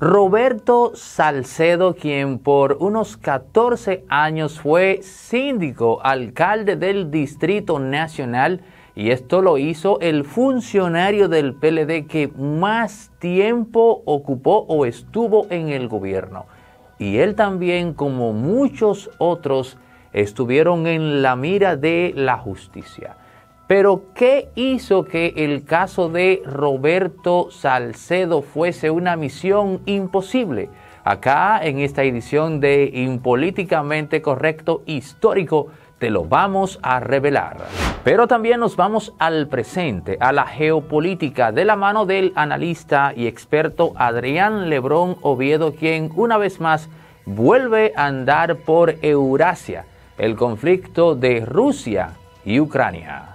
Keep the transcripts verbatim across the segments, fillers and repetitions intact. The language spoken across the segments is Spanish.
Roberto Salcedo, quien por unos catorce años fue síndico, alcalde del Distrito Nacional, y esto lo hizo el funcionario del P L D que más tiempo ocupó o estuvo en el gobierno. Y él también, como muchos otros, estuvieron en la mira de la justicia. Pero, ¿qué hizo que el caso de Roberto Salcedo fuese una misión imposible? Acá, en esta edición de Impolíticamente Correcto Histórico, te lo vamos a revelar. Pero también nos vamos al presente, a la geopolítica, de la mano del analista y experto Adrián Lebrón Oviedo, quien una vez más vuelve a andar por Eurasia, el conflicto de Rusia y Ucrania.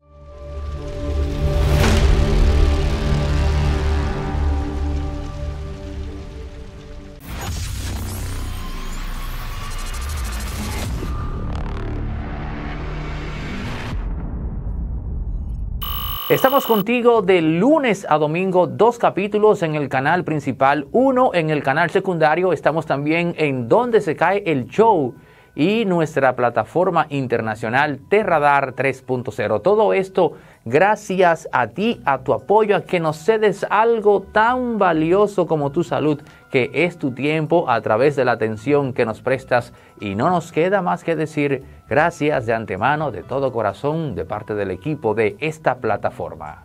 Estamos contigo de lunes a domingo, dos capítulos en el canal principal, uno en el canal secundario. Estamos también en Donde se cae el show y nuestra plataforma internacional T-Radar tres punto cero. Todo esto gracias a ti, a tu apoyo, a que nos cedes algo tan valioso como tu salud, que es tu tiempo, a través de la atención que nos prestas. Y no nos queda más que decir gracias de antemano, de todo corazón, de parte del equipo de esta plataforma.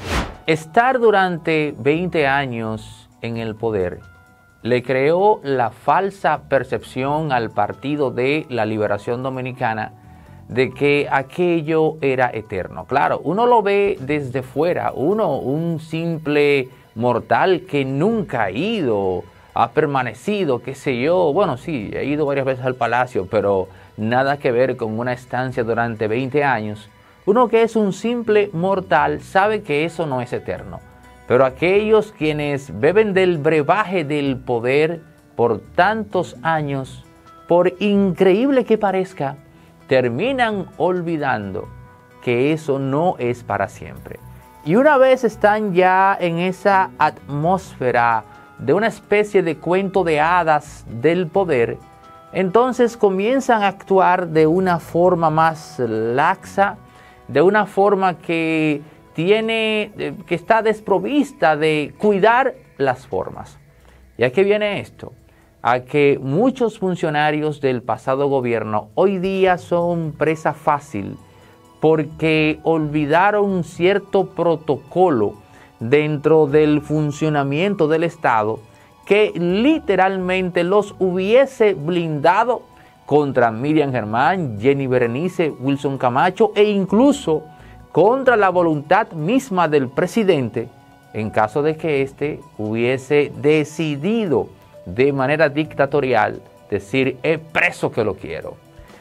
Estar durante veinte años en el poder le creó la falsa percepción al Partido de la Liberación Dominicana de que aquello era eterno. Claro, uno lo ve desde fuera, uno, un simple mortal que nunca ha ido, ha permanecido, qué sé yo. Bueno, sí, he ido varias veces al Palacio, pero nada que ver con una estancia durante veinte años. Uno que es un simple mortal sabe que eso no es eterno. Pero aquellos quienes beben del brebaje del poder por tantos años, por increíble que parezca, terminan olvidando que eso no es para siempre. Y una vez están ya en esa atmósfera de una especie de cuento de hadas del poder, entonces comienzan a actuar de una forma más laxa, de una forma que tiene, que está desprovista de cuidar las formas. ¿Y a qué viene esto? A que muchos funcionarios del pasado gobierno hoy día son presa fácil porque olvidaron cierto protocolo dentro del funcionamiento del Estado que literalmente los hubiese blindado contra Miriam Germán, Jenny Berenice, Wilson Camacho e incluso contra la voluntad misma del presidente en caso de que éste hubiese decidido de manera dictatorial decir: he preso que lo quiero.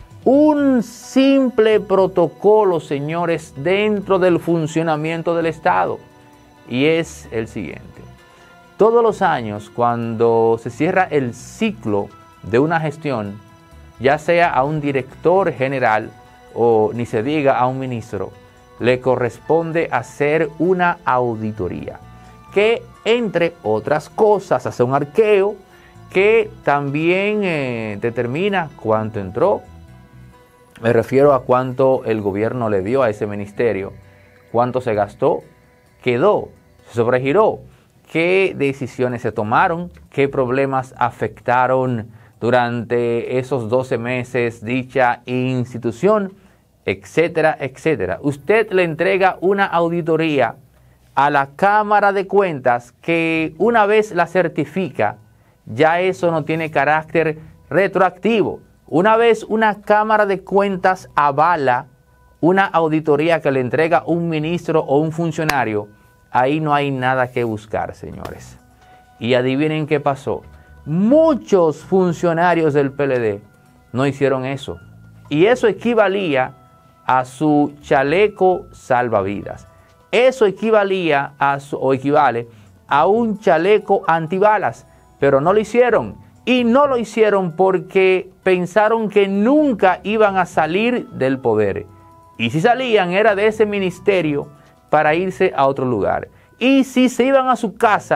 Un simple protocolo, señores, dentro del funcionamiento del Estado, y es el siguiente. Todos los años, cuando se cierra el ciclo de una gestión, ya sea a un director general o ni se diga a un ministro, le corresponde hacer una auditoría que, entre otras cosas, hace un arqueo que también eh, determina cuánto entró. Me refiero a cuánto el gobierno le dio a ese ministerio, cuánto se gastó, quedó, se sobregiró, qué decisiones se tomaron, qué problemas afectaron durante esos doce meses dicha institución, etcétera, etcétera. Usted le entrega una auditoría a la Cámara de Cuentas que, una vez la certifica, ya eso no tiene carácter retroactivo. Una vez una Cámara de Cuentas avala una auditoría que le entrega un ministro o un funcionario, ahí no hay nada que buscar, señores. Y adivinen qué pasó. Muchos funcionarios del P L D no hicieron eso. Y eso equivalía a su chaleco salvavidas. Eso equivalía a su, o equivale a un chaleco antibalas, pero no lo hicieron. Y no lo hicieron porque pensaron que nunca iban a salir del poder. Y si salían era de ese ministerio para irse a otro lugar. Y si se iban a su casa,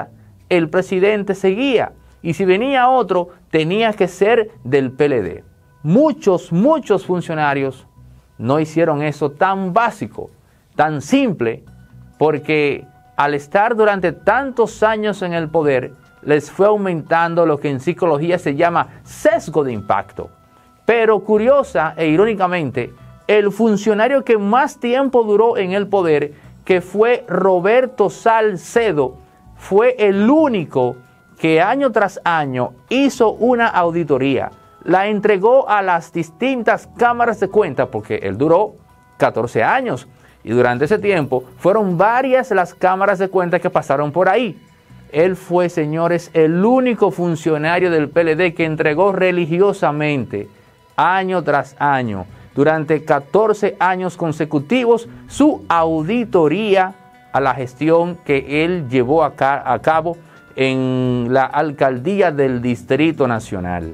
el presidente seguía. Y si venía otro, tenía que ser del P L D. Muchos, muchos funcionarios no hicieron eso tan básico, tan simple, porque al estar durante tantos años en el poder, les fue aumentando lo que en psicología se llama sesgo de impacto. Pero curiosa e irónicamente, el funcionario que más tiempo duró en el poder, que fue Roberto Salcedo, fue el único que año tras año hizo una auditoría, la entregó a las distintas cámaras de cuentas, porque él duró catorce años, y durante ese tiempo fueron varias las cámaras de cuentas que pasaron por ahí. Él fue, señores, el único funcionario del P L D que entregó religiosamente, año tras año, durante catorce años consecutivos, su auditoría a la gestión que él llevó a, ca a cabo en la alcaldía del Distrito Nacional.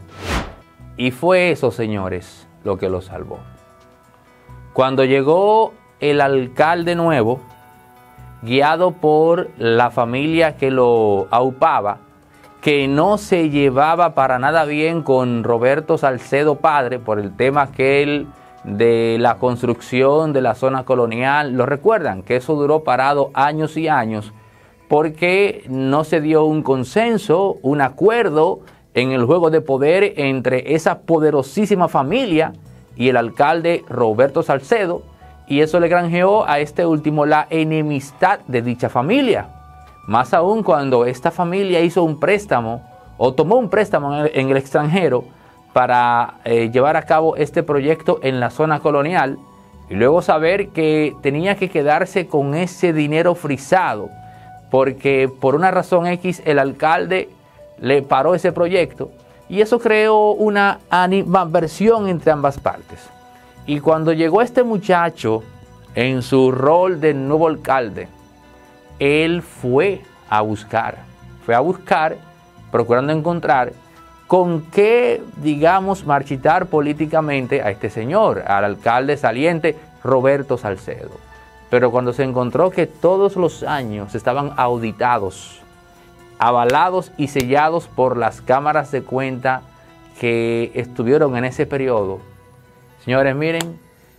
Y fue eso, señores, lo que lo salvó. Cuando llegó el alcalde nuevo, guiado por la familia que lo aupaba, que no se llevaba para nada bien con Roberto Salcedo padre por el tema aquel de la construcción de la zona colonial. ¿Lo recuerdan? Que eso duró parado años y años porque no se dio un consenso, un acuerdo en el juego de poder entre esa poderosísima familia y el alcalde Roberto Salcedo, y eso le granjeó a este último la enemistad de dicha familia. Más aún cuando esta familia hizo un préstamo o tomó un préstamo en el, en el extranjero para eh, llevar a cabo este proyecto en la zona colonial, y luego saber que tenía que quedarse con ese dinero frisado porque por una razón X el alcalde le paró ese proyecto, y eso creó una animadversión entre ambas partes. Y cuando llegó este muchacho en su rol de nuevo alcalde, él fue a buscar, fue a buscar, procurando encontrar con qué, digamos, marchitar políticamente a este señor, al alcalde saliente Roberto Salcedo. Pero cuando se encontró que todos los años estaban auditados, avalados y sellados por las cámaras de cuenta que estuvieron en ese periodo, señores, miren,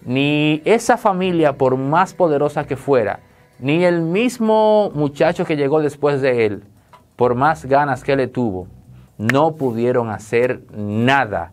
ni esa familia, por más poderosa que fuera, ni el mismo muchacho que llegó después de él, por más ganas que le tuvo, no pudieron hacer nada,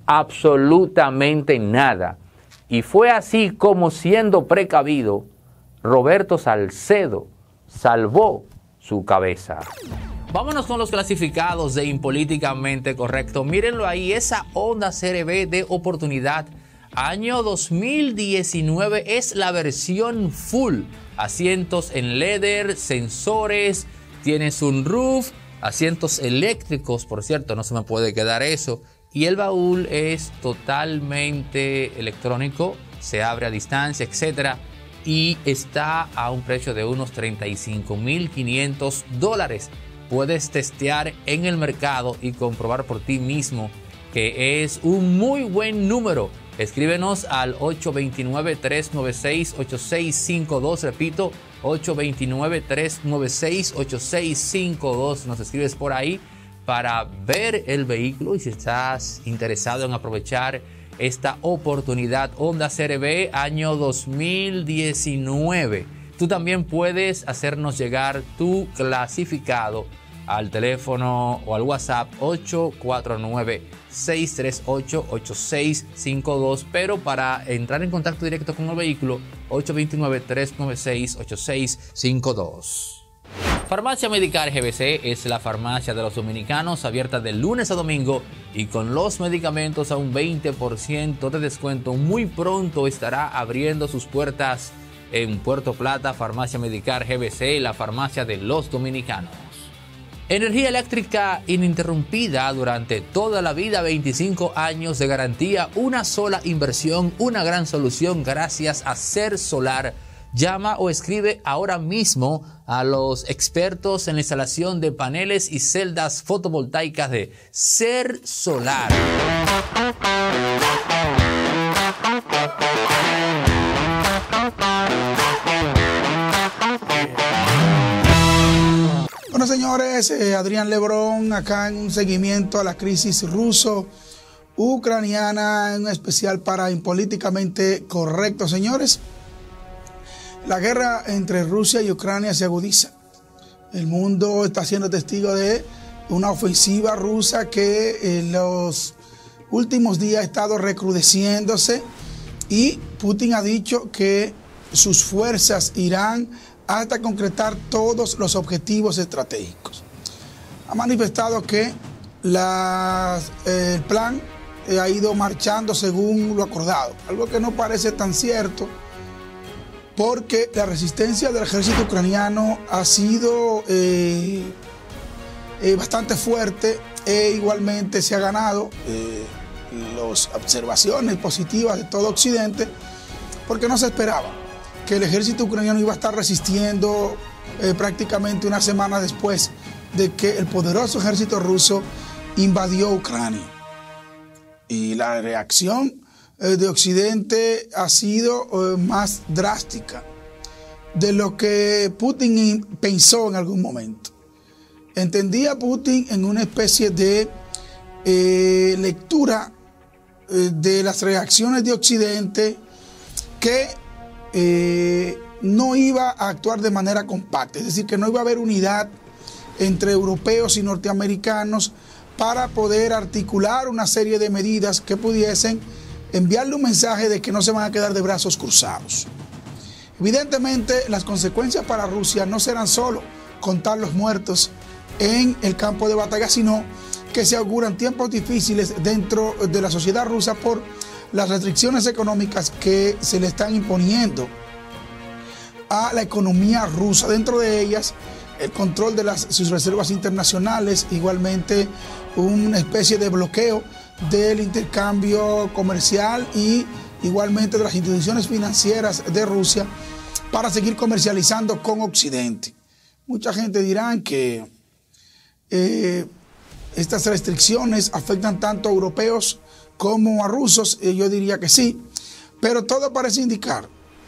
absolutamente nada. Y fue así como, siendo precavido, Roberto Salcedo salvó su cabeza. Vámonos con los clasificados de Impolíticamente Correcto. Mírenlo ahí, esa Honda C R V de oportunidad año dos mil diecinueve es la versión full. Asientos en leather, sensores, tiene sunroof, asientos eléctricos, por cierto, no se me puede quedar eso. Y el baúl es totalmente electrónico, se abre a distancia, etcétera. Y está a un precio de unos treinta y cinco mil quinientos dólares. Puedes testear en el mercado y comprobar por ti mismo que es un muy buen número. Escríbenos al ocho dos nueve, tres nueve seis, ocho seis cinco dos. Repito, ocho dos nueve, tres nueve seis, ocho seis cinco dos. Nos escribes por ahí para ver el vehículo, y si estás interesado en aprovechar esta oportunidad Honda C R V año dos mil diecinueve, tú también puedes hacernos llegar tu clasificado al teléfono o al WhatsApp ocho cuatro nueve, seis tres ocho, ocho seis cinco dos, pero para entrar en contacto directo con el vehículo, ocho dos nueve, tres nueve seis, ocho seis cinco dos. Farmacia Medicar G B C es la farmacia de los dominicanos, abierta de lunes a domingo y con los medicamentos a un veinte por ciento de descuento. Muy pronto estará abriendo sus puertas en Puerto Plata. Farmacia Medicar G B C, la farmacia de los dominicanos. Energía eléctrica ininterrumpida durante toda la vida, veinticinco años de garantía, una sola inversión, una gran solución gracias a Ser Solar. Llama o escribe ahora mismo a los expertos en la instalación de paneles y celdas fotovoltaicas de Ser Solar. Bueno, señores. señores, eh, Adrián Lebrón acá en un seguimiento a la crisis ruso-ucraniana, en especial para Impolíticamente Correcto. Señores, la guerra entre Rusia y Ucrania se agudiza. El mundo está siendo testigo de una ofensiva rusa que en los últimos días ha estado recrudeciéndose y Putin ha dicho que sus fuerzas irán hasta concretar todos los objetivos estratégicos. Ha manifestado que la, eh, el plan eh, ha ido marchando según lo acordado, algo que no parece tan cierto, porque la resistencia del ejército ucraniano ha sido eh, eh, bastante fuerte e igualmente se ha ganado eh, las observaciones positivas de todo Occidente, porque no se esperaba que el ejército ucraniano iba a estar resistiendo eh, prácticamente una semana después de que el poderoso ejército ruso invadió Ucrania. Y la reacción eh, de Occidente ha sido eh, más drástica de lo que Putin pensó en algún momento. Entendía Putin en una especie de eh, lectura eh, de las reacciones de Occidente que Eh, no iba a actuar de manera compacta, es decir, que no iba a haber unidad entre europeos y norteamericanos para poder articular una serie de medidas que pudiesen enviarle un mensaje de que no se van a quedar de brazos cruzados. Evidentemente, las consecuencias para Rusia no serán solo contar los muertos en el campo de batalla, sino que se auguran tiempos difíciles dentro de la sociedad rusa por las restricciones económicas que se le están imponiendo a la economía rusa. Dentro de ellas, el control de las, sus reservas internacionales, igualmente una especie de bloqueo del intercambio comercial y igualmente de las instituciones financieras de Rusia para seguir comercializando con Occidente. Mucha gente dirá que eh, estas restricciones afectan tanto a europeos como a rusos, y yo diría que sí, pero todo parece indicar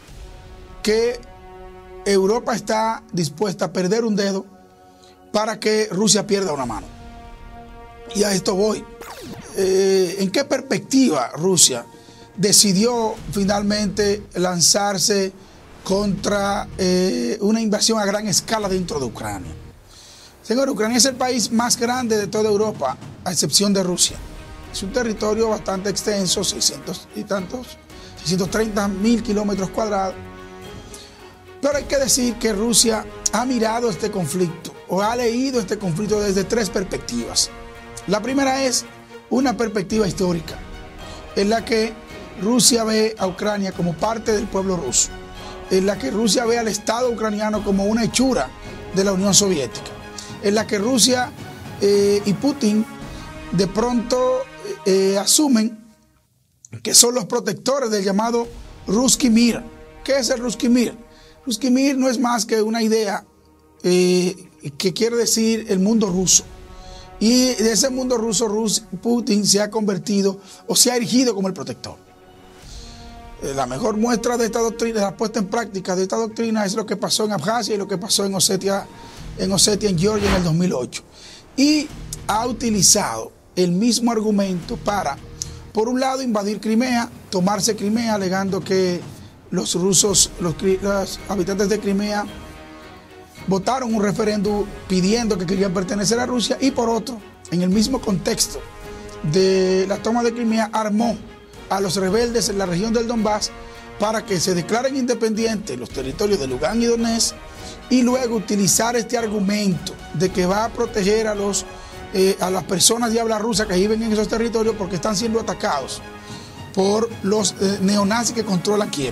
que Europa está dispuesta a perder un dedo para que Rusia pierda una mano. Y a esto voy. Eh, ¿En qué perspectiva Rusia decidió finalmente lanzarse contra eh, una invasión a gran escala dentro de Ucrania? Señor, Ucrania es el país más grande de toda Europa, a excepción de Rusia. Es un territorio bastante extenso, seiscientos y tantos, seiscientos treinta mil kilómetros cuadrados. Pero hay que decir que Rusia ha mirado este conflicto o ha leído este conflicto desde tres perspectivas. La primera es una perspectiva histórica, en la que Rusia ve a Ucrania como parte del pueblo ruso, en la que Rusia ve al Estado ucraniano como una hechura de la Unión Soviética, en la que Rusia eh, y Putin de pronto eh, asumen que son los protectores del llamado Ruski Mir. ¿Qué es el Ruski Mir? Ruski Mir no es más que una idea eh, que quiere decir el mundo ruso. Y de ese mundo ruso, Rus, Putin se ha convertido o se ha erigido como el protector. Eh, la mejor muestra de esta doctrina, de la puesta en práctica de esta doctrina, es lo que pasó en Abjasia y lo que pasó en Osetia, en Osetia, en Georgia, en el dos mil ocho. Y ha utilizado el mismo argumento para, por un lado, invadir Crimea, tomarse Crimea, alegando que los rusos, los, los habitantes de Crimea, votaron un referéndum pidiendo que querían pertenecer a Rusia, y por otro, en el mismo contexto de la toma de Crimea, armó a los rebeldes en la región del Donbass para que se declaren independientes los territorios de Lugansk y Donetsk, y luego utilizar este argumento de que va a proteger a los Eh, a las personas de habla rusa que viven en esos territorios porque están siendo atacados por los eh, neonazis que controlan Kiev.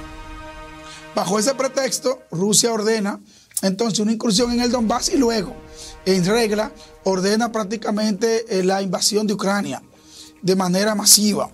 Bajo ese pretexto, Rusia ordena entonces una incursión en el Donbass y luego, en regla, ordena prácticamente eh, la invasión de Ucrania de manera masiva.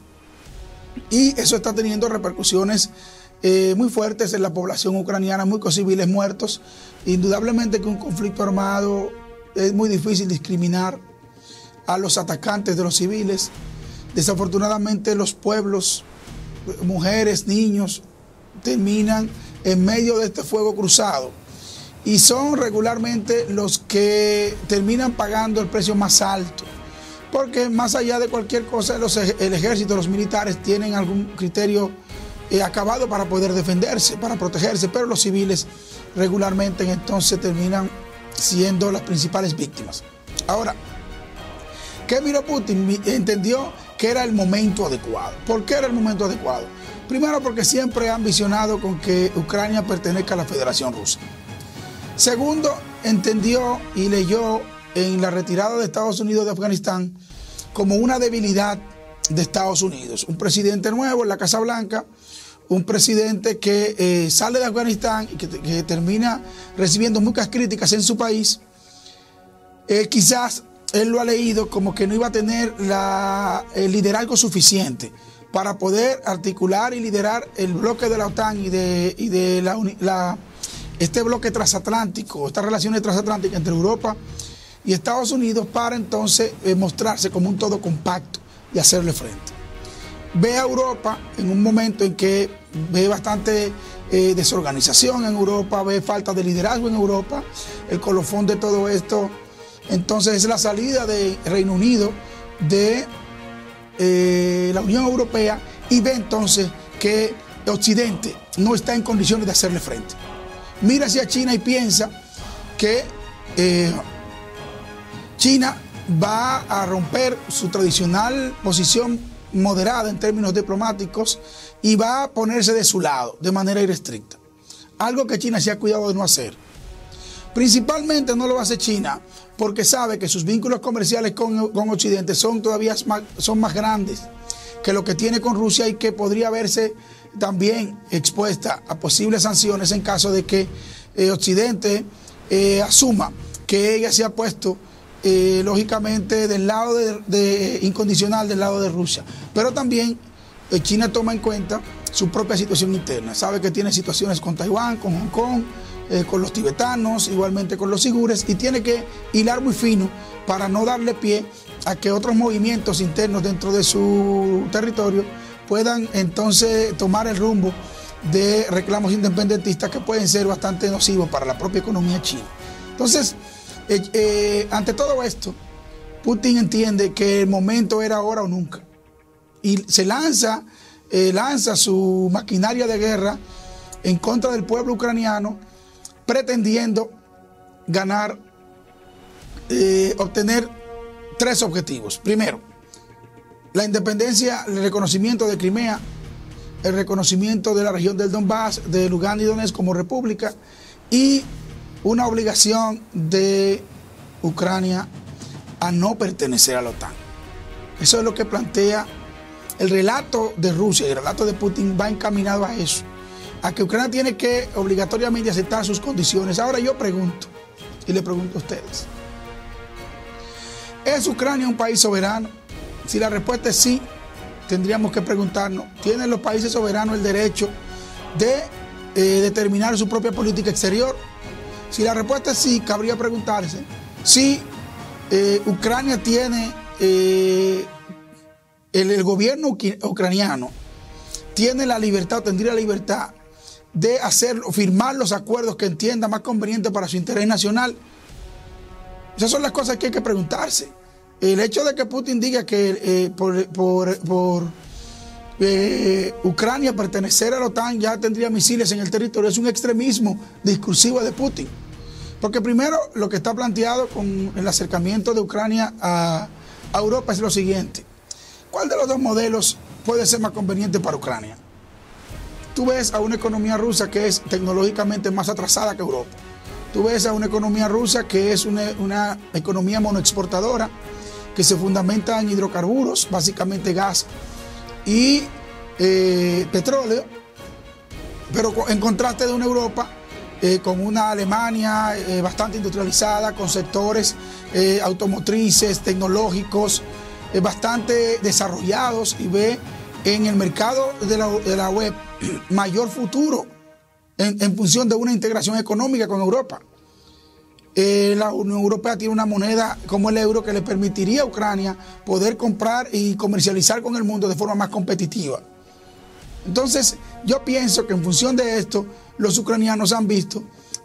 Y eso está teniendo repercusiones eh, muy fuertes en la población ucraniana, muchos civiles muertos. Indudablemente que un conflicto armado es muy difícil discriminar a los atacantes de los civiles. Desafortunadamente los pueblos, mujeres, niños, terminan en medio de este fuego cruzado. y son regularmente los que terminan pagando el precio más alto. Porque más allá de cualquier cosa, los, el ejército, los militares tienen algún criterio eh, acabado para poder defenderse, para protegerse, pero los civiles regularmente entonces terminan siendo las principales víctimas. Ahora, ¿qué miró Putin? Entendió que era el momento adecuado. ¿Por qué era el momento adecuado? Primero, porque siempre ha ambicionado con que Ucrania pertenezca a la Federación Rusa. Segundo, entendió y leyó en la retirada de Estados Unidos de Afganistán como una debilidad de Estados Unidos. Un presidente nuevo en la Casa Blanca, un presidente que eh, sale de Afganistán y que, que termina recibiendo muchas críticas en su país. Eh, quizás él lo ha leído como que no iba a tener la, el liderazgo suficiente para poder articular y liderar el bloque de la OTAN y de, y de la, la, este bloque transatlántico, estas relaciones transatlánticas entre Europa y Estados Unidos, para entonces eh, mostrarse como un todo compacto y hacerle frente. Ve a Europa en un momento en que ve bastante eh, desorganización en Europa, ve falta de liderazgo en Europa. El colofón de todo esto, entonces, es la salida del Reino Unido de eh, la Unión Europea, y ve entonces que Occidente no está en condiciones de hacerle frente. Mira hacia China y piensa que eh, China va a romper su tradicional posición moderada en términos diplomáticos y va a ponerse de su lado de manera irrestricta. Algo que China se ha cuidado de no hacer. Principalmente no lo hace China porque sabe que sus vínculos comerciales con, con Occidente son todavía más, son más grandes que lo que tiene con Rusia, y que podría verse también expuesta a posibles sanciones en caso de que eh, Occidente eh, asuma que ella se ha puesto Eh, lógicamente del lado de, de incondicional del lado de Rusia. Pero también eh, China toma en cuenta su propia situación interna. Sabe que tiene situaciones con Taiwán, con Hong Kong, eh, con los tibetanos, igualmente con los uigures, y tiene que hilar muy fino para no darle pie a que otros movimientos internos dentro de su territorio puedan entonces tomar el rumbo de reclamos independentistas que pueden ser bastante nocivos para la propia economía china. Entonces, Eh, eh, ante todo esto, Putin entiende que el momento era ahora o nunca, y se lanza, eh, lanza su maquinaria de guerra en contra del pueblo ucraniano, pretendiendo ganar, eh, obtener tres objetivos. Primero, la independencia, el reconocimiento de Crimea, el reconocimiento de la región del Donbass, de Lugansk y Donetsk como república, y una obligación de Ucrania a no pertenecer a la OTAN. Eso es lo que plantea el relato de Rusia, y el relato de Putin va encaminado a eso, a que Ucrania tiene que obligatoriamente aceptar sus condiciones. Ahora yo pregunto, y le pregunto a ustedes, ¿es Ucrania un país soberano? Si la respuesta es sí, tendríamos que preguntarnos, ¿tienen los países soberanos el derecho de eh, determinar su propia política exterior? Si la respuesta es sí, cabría preguntarse si eh, Ucrania tiene, eh, el, el gobierno ucraniano tiene la libertad, tendría la libertad de hacer, firmar los acuerdos que entienda más conveniente para su interés nacional. Esas son las cosas que hay que preguntarse. El hecho de que Putin diga que eh, por, por, por eh, Ucrania pertenecer a la OTAN ya tendría misiles en el territorio es un extremismo discursivo de Putin. Porque primero, lo que está planteado con el acercamiento de Ucrania a, a Europa es lo siguiente. ¿Cuál de los dos modelos puede ser más conveniente para Ucrania? Tú ves a una economía rusa que es tecnológicamente más atrasada que Europa. Tú ves a una economía rusa que es una, una economía monoexportadora, que se fundamenta en hidrocarburos, básicamente gas y eh, petróleo, pero en contraste de una Europa Eh, con una Alemania eh, bastante industrializada, con sectores eh, automotrices, tecnológicos, eh, bastante desarrollados, y ve en el mercado de la, de la web mayor futuro en, en función de una integración económica con Europa. Eh, la Unión Europea tiene una moneda como el euro que le permitiría a Ucrania poder comprar y comercializar con el mundo de forma más competitiva. Entonces, yo pienso que en función de esto, los ucranianos han visto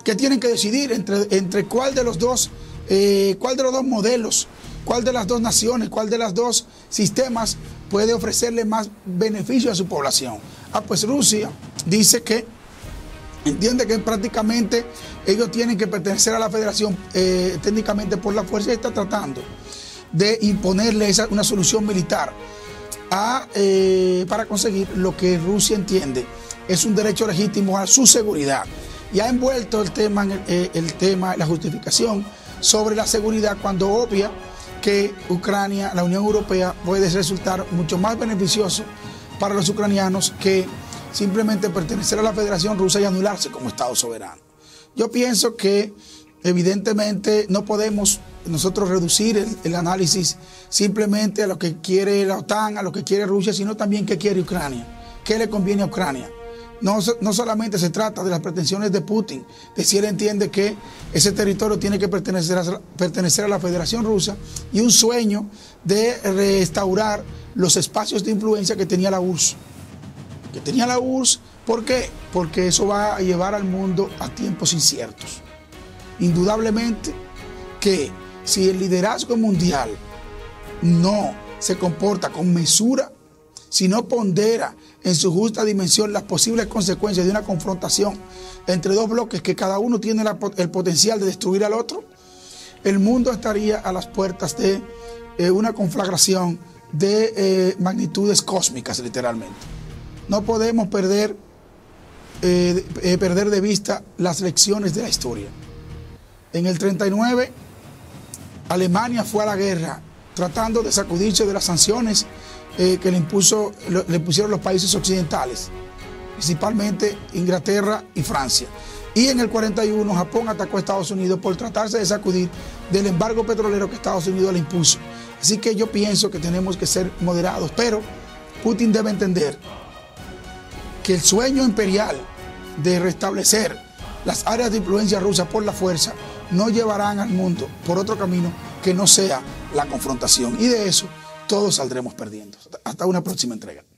que tienen que decidir entre, entre cuál de los dos, eh, cuál de los dos modelos, cuál de las dos naciones, cuál de los dos sistemas puede ofrecerle más beneficio a su población. Ah, pues Rusia dice que entiende que prácticamente ellos tienen que pertenecer a la federación eh, técnicamente por la fuerza y está tratando de imponerle esa, una solución militar a, eh, para conseguir lo que Rusia entiende es un derecho legítimo a su seguridad. Y ha envuelto el tema, en el, eh, el tema, la justificación sobre la seguridad cuando obvia que Ucrania, la Unión Europea, puede resultar mucho más beneficioso para los ucranianos que simplemente pertenecer a la Federación Rusa y anularse como Estado soberano. Yo pienso que evidentemente no podemos nosotros reducir el, el análisis simplemente a lo que quiere la OTAN, a lo que quiere Rusia, sino también qué quiere Ucrania, qué le conviene a Ucrania. No, no solamente se trata de las pretensiones de Putin, de si él entiende que ese territorio tiene que pertenecer a, pertenecer a la Federación Rusa y un sueño de restaurar los espacios de influencia que tenía la U R S S. Que tenía la U R S S, ¿por qué? Porque eso va a llevar al mundo a tiempos inciertos. Indudablemente que si el liderazgo mundial no se comporta con mesura, si no pondera en su justa dimensión las posibles consecuencias de una confrontación entre dos bloques que cada uno tiene la, el potencial de destruir al otro, el mundo estaría a las puertas de eh, una conflagración de eh, magnitudes cósmicas, literalmente. No podemos perder, eh, eh, perder de vista las lecciones de la historia. En el treinta y nueve, Alemania fue a la guerra tratando de sacudirse de las sanciones eh, que le, impuso, le pusieron los países occidentales, principalmente Inglaterra y Francia. Y en el cuarenta y uno, Japón atacó a Estados Unidos por tratarse de sacudir del embargo petrolero que Estados Unidos le impuso. Así que yo pienso que tenemos que ser moderados, pero Putin debe entender que el sueño imperial de restablecer las áreas de influencia rusa por la fuerza no llevarán al mundo por otro camino que no sea la confrontación. Y de eso todos saldremos perdiendo. Hasta una próxima entrega.